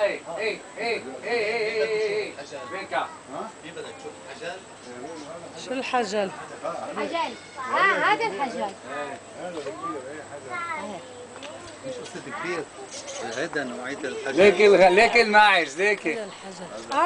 ايه ايه ايه ايه ايه فينكا كيف بدك تشوف حجل؟ شو الحجل؟ حجل. هذا الحجل. هذا كبير ايه حجر. مش قصة كبير، هذا نوعية الحجل. ليك ليك الماعز ليك هذا الحجل.